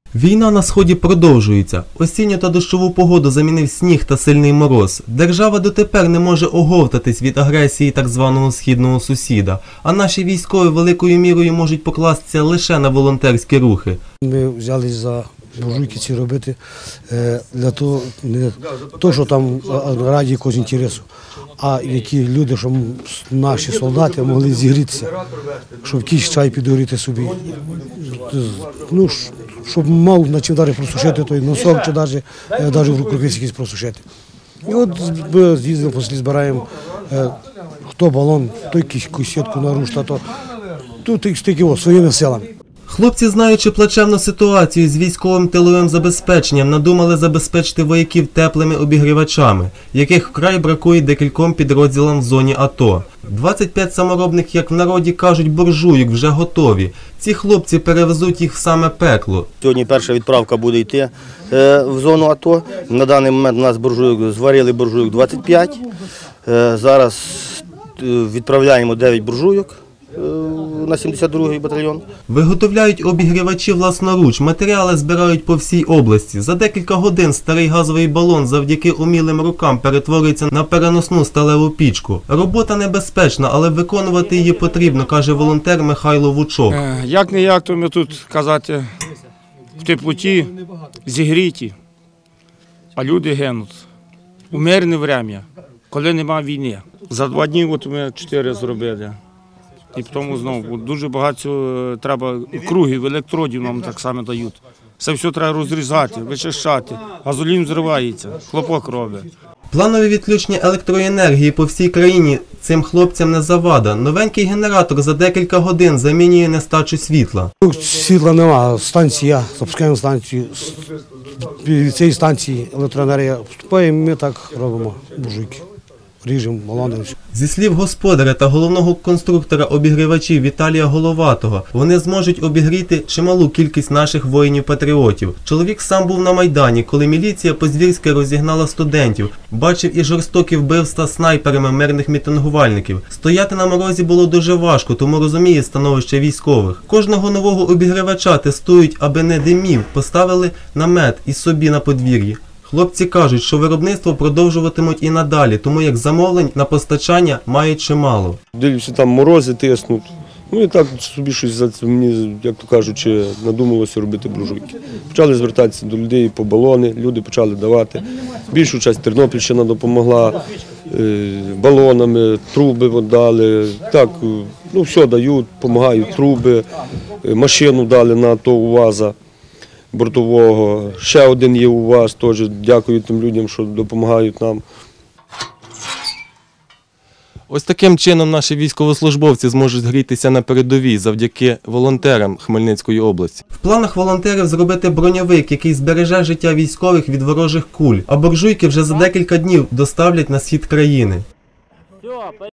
Війна на Сході продовжується. Осінню та дощову погоду замінив сніг та сильний мороз. Держава дотепер не може оговтатись від агресії так званого східного сусіда. А наші військові великою мірою можуть покластися лише на волонтерські рухи. Ми взялись за буржуйки ці робити для того, не то, що там раді якогось інтересу, а які люди, щоб наші солдати могли зігрітися, щоб якийсь чай підгоріти собі. Ну, щоб мав на чим далі просушити той носок, чи навіть в рукавиці якісь просушити. І от ми з'їздимо, після збираємо, хто балон, хто якусь сітку наружта, то тут стільки своїми силами. Хлопці, знаючи плачевну ситуацію з військовим тиловим забезпеченням, надумали забезпечити вояків теплими обігрівачами, яких вкрай бракує декільком підрозділам в зоні АТО. 25 саморобних, як в народі кажуть, буржуйок вже готові. Ці хлопці перевезуть їх в саме пекло. Сьогодні перша відправка буде йти в зону АТО. На даний момент у нас зварили буржуйок 25. Зараз відправляємо 9 буржуйок на 72-й батальйон. Виготовляють обігрівачі власноруч, матеріали збирають по всій області. За декілька годин старий газовий балон завдяки умілим рукам перетворюється на переносну сталеву пічку. Робота небезпечна, але виконувати її потрібно, каже волонтер Михайло Вучок. Як-не-як, то ми тут, казати, в теплоті, зігріті, а люди гинуть. У мирне время, коли немає війни. За 2 дні от ми 4 зробили. І тому знову дуже багато треба кругів, електродів нам так само дають. Це все треба розрізати, вичищати. Газолін зривається, хлопок робить. Планові відключення електроенергії по всій країні цим хлопцям не завада. Новенький генератор за декілька годин замінює нестачу світла. Світла немає, станція, запускаємо станцію, від цієї станції електроенергія вступає, ми так робимо буржуйки. Ріжемо, балони. Зі слів господаря та головного конструктора обігрівачів Віталія Головатого, вони зможуть обігріти чималу кількість наших воїнів-патріотів. Чоловік сам був на Майдані, коли міліція по-звірськи розігнала студентів. Бачив і жорстокі вбивства снайперами мирних мітингувальників. Стояти на морозі було дуже важко, тому розуміє становище військових. Кожного нового обігрівача тестують, аби не димів, поставили намет і собі на подвір'ї. Хлопці кажуть, що виробництво продовжуватимуть і надалі, тому як замовлень на постачання мають чимало. Дивлюся, там морози тиснуть. Ну і так собі щось, мені, як то кажучи, надумалося робити буржуйки. Почали звертатися до людей по балони, люди почали давати. Більшу частину Тернопільщина допомогла балонами, труби дали. Так, ну все дають, допомагають труби, машину дали на АТО УАЗа бортового. Ще один є у вас, теж дякую тим людям, що допомагають нам. Ось таким чином наші військовослужбовці зможуть грітися на передовій завдяки волонтерам Хмельницької області. В планах волонтерів зробити броньовик, який збереже життя військових від ворожих куль, а буржуйки вже за декілька днів доставлять на схід країни.